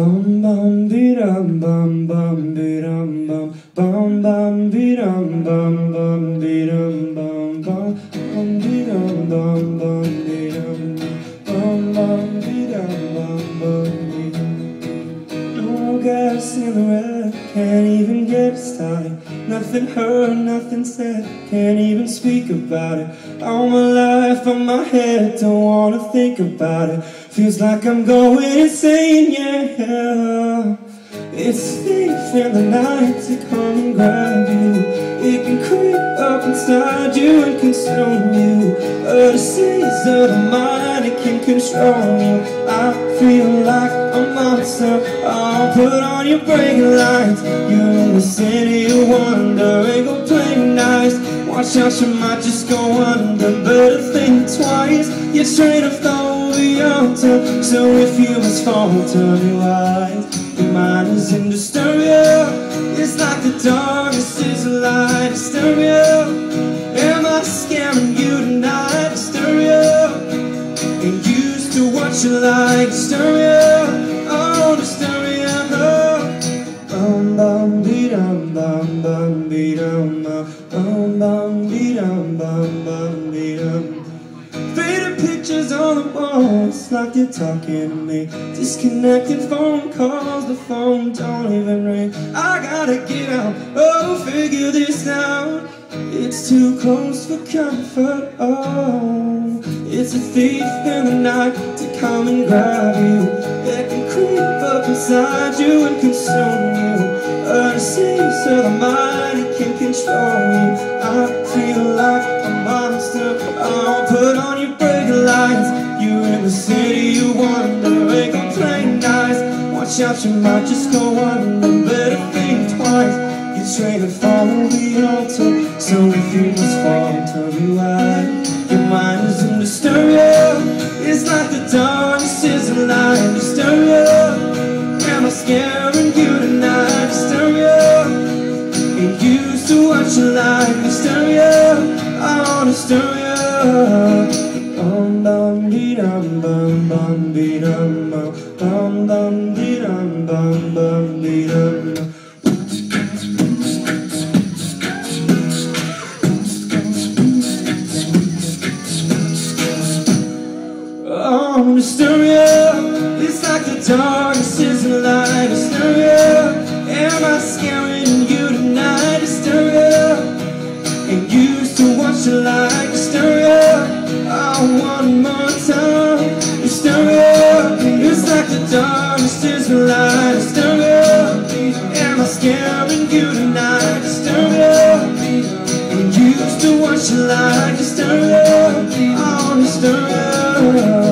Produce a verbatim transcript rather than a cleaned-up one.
Bum bum be-dum bum bum be-dum bum bum bum be-dum bum bum be-dum bum bum bum be-dum bum bum be-dum bum bum be-dum bum bum be-dum. No gas in the red, can't even get started. Nothing heard, nothing said, can't even speak about it. All my life on my head, don't wanna think about it. Feels like I'm going insane, yeah. It's a thief in the night to come and grab you. It can creep up inside you and consume you. A disease of the mind, it can control you. I feel like a monster. I'll put on your braking lights. You're in the city of wonder, ain't gon' play nice. Watch out, you might just go under. Better think twice. You're straight up over the altar. So if you must fall, turn your eyes. Your mind is in Disturbia. It's like the darkness is a light. Disturbia. Am I scaring you tonight? Disturbia. Ain't used to what you like. Disturbia. Oh, Disturbia. Bum bum be dum bum bum be dum bum bum be dum bum bum be dum. Faded pictures on the wall, it's like they're talking to me. Disconnected phone calls, the phone don't even ring. I gotta get out, oh, figure this out. It's too close for comfort, oh. It's a thief in the night to come and grab you. It can creep up inside you and consume you. A disease of the mind, it can control you. I feel like a monster. I'll put on your braking lights. You're in the city, you wonder, ain't gon' play nice. Watch out, you might just go under. Better think twice. You're straight and follow the altar. So if you must fall, turn you right. Your mind is in Disturbia. It's like the darkness is a light. Disturbia. Am I scaring you tonight? Disturbia. Ain't used to what you like. Disturbia. Oh, Disturbia. Bum bum be dum bum bum be dum bum bum be dum bum bum be dum. Oh, Disturbia. It's like the darkness is a light. Disturbia. Am I scaring you tonight? Disturbia. Ain't used to what you like. Disturbia. Oh, one more time. Disturbia. It's like the darkness is a light. Disturbia. Am I scaring you tonight? Disturbia. Ain't used to what you like. Disturbia. Oh, Disturbia.